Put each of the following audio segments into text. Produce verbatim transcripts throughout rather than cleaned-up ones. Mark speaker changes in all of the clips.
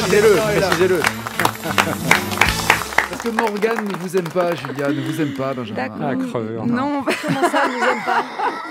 Speaker 1: Précisez-le, précisez-le.
Speaker 2: Parce que Morgane ne vous aime pas, Julia, ne vous aime pas, Benjamin.
Speaker 3: D'accord.
Speaker 4: Ah, creveur.
Speaker 3: Non,
Speaker 5: Comment ça, elle nous aime pas?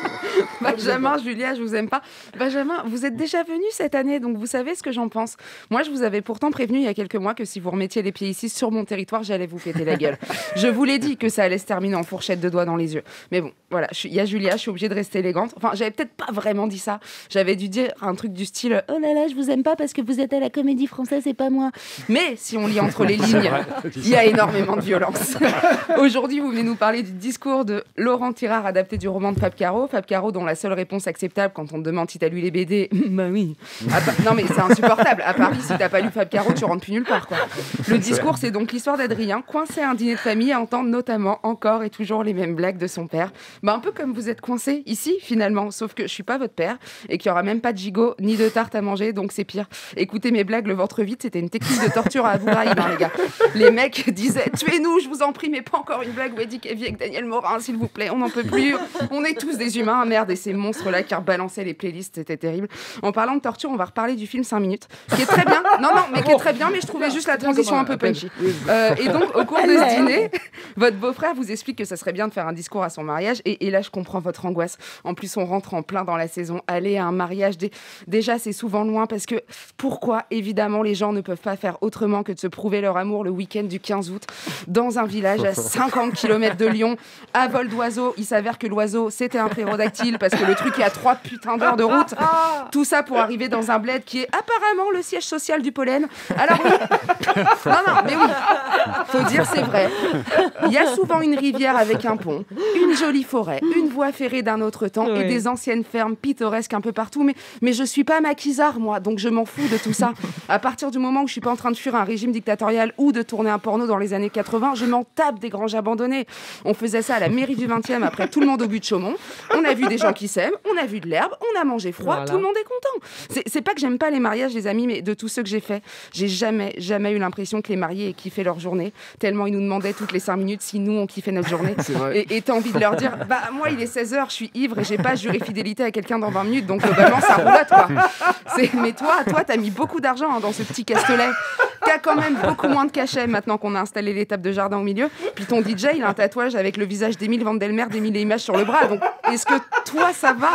Speaker 3: Benjamin, Julia, je vous aime pas. Benjamin, vous êtes déjà venu cette année, donc vous savez ce que j'en pense. Moi, je vous avais pourtant prévenu il y a quelques mois que si vous remettiez les pieds ici sur mon territoire, j'allais vous péter la gueule. Je vous l'ai dit que ça allait se terminer en fourchette de doigts dans les yeux. Mais bon, voilà, il y a Julia, je suis obligée de rester élégante. Enfin, j'avais peut-être pas vraiment dit ça. J'avais dû dire un truc du style « Oh là là, je vous aime pas parce que vous êtes à la Comédie Française et pas moi ». Mais si on lit entre les lignes, il y a énormément de violence. Aujourd'hui, vous venez nous parler du discours de Laurent Tirard adapté du roman de Fab Caro. Fab Caro dont la seule réponse acceptable quand on te demande si t'as lu les B D, bah oui. Pa- non mais c'est insupportable. À Paris, si t'as pas lu Fab Caro, tu rentres plus nulle part, quoi. Le discours, c'est donc l'histoire d'Adrien, coincé à un dîner de famille, à entendre notamment encore et toujours les mêmes blagues de son père. Bah un peu comme vous êtes coincé ici, finalement. Sauf que je suis pas votre père et qu'il y aura même pas de gigot ni de tarte à manger, donc c'est pire. Écoutez mes blagues, le ventre vide, c'était une technique de torture à Abu Ghraib, hein, les gars. Les mecs disaient tuez-nous, je vous en prie, mais pas encore une blague où Eddie Kevy avec Daniel Morin, s'il vous plaît, on n'en peut plus. On est tous des humains, merde, et ces monstres-là qui rebalançaient les playlists, c'était terrible. En parlant de torture, on va reparler du film cinq minutes, qui est très bien. Non, non, mais qui est très bien, mais je trouvais juste la transition un peu punchy. Euh, et donc, au cours de ce dîner, votre beau-frère vous explique que ça serait bien de faire un discours à son mariage, et, et là, je comprends votre angoisse. En plus, on rentre en plein dans la saison. Aller à un mariage, dé... déjà, c'est souvent loin, parce que pourquoi, évidemment, les gens ne peuvent pas faire autrement que de se prouver leur amour le week-end du quinze août, dans un village à cinquante kilomètres de Lyon, à vol d'oiseau. Il s'avère que l'oiseau, c'était un prérodactyle, parce que le truc est à trois putains d'heures de route. Tout ça pour arriver dans un bled qui est apparemment le siège social du pollen. Alors oui, non, non, mais oui, faut dire c'est vrai. Il y a souvent une rivière avec un pont, une jolie forêt, une voie ferrée d'un autre temps
Speaker 5: Oui.
Speaker 3: et des anciennes fermes pittoresques un peu partout. Mais, mais je suis pas maquisard, moi, donc je m'en fous de tout ça. À partir du moment où je suis pas en train de fuir un régime dictatorial ou de tourner un porno dans les années quatre-vingts, je m'en tape des granges abandonnées. On faisait ça à la mairie du vingtième après tout le monde au but de Chaumont. On a vu des gens qui s'aiment, on a vu de l'herbe, on a mangé froid,
Speaker 5: Voilà.
Speaker 3: tout le monde est content. C'est, c'est pas que j'aime pas les mariages, les amis, mais de tous ceux que j'ai faits, j'ai jamais, jamais eu l'impression que les mariés aient kiffé leur journée, tellement ils nous demandaient toutes les cinq minutes si nous on kiffait notre journée.
Speaker 2: C'est vrai.
Speaker 3: Et et t'as envie de leur dire, bah moi il est seize heures, je suis ivre et j'ai pas juré fidélité à quelqu'un dans vingt minutes, donc globalement ça roulotte, quoi. C'est, mais toi, toi t'as mis beaucoup d'argent hein, dans ce petit castelet, qui a quand même beaucoup moins de cachet maintenant qu'on a installé les tables de jardin au milieu. Puis ton D J, il a un tatouage avec le visage d'Émile Vandelmer d'Émile et Images sur le bras. Donc, est-ce que toi, ça va?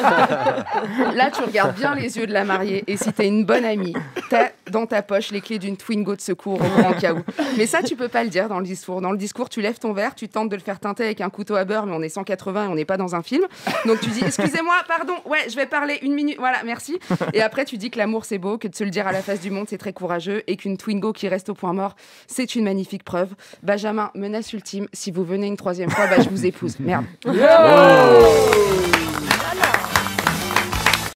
Speaker 3: Là, tu regardes bien les yeux de la mariée. Et si t'es une bonne amie, t'as dans ta poche les clés d'une Twingo de secours au grand cas où. Mais ça, tu peux pas le dire dans le discours. Dans le discours, tu lèves ton verre, tu tentes de le faire teinter avec un couteau à beurre, mais on est cent quatre-vingts et on n'est pas dans un film. Donc, tu dis, excusez-moi, pardon, ouais, je vais parler une minute. Voilà, merci. Et après, tu dis que l'amour, c'est beau, que de se le dire à la face du monde, c'est très courageux et qu'une Twingo qui reste au point mort, c'est une magnifique preuve. Benjamin, menace ultime, si vous venez une troisième fois, bah, je vous épouse. Merde.
Speaker 2: Oh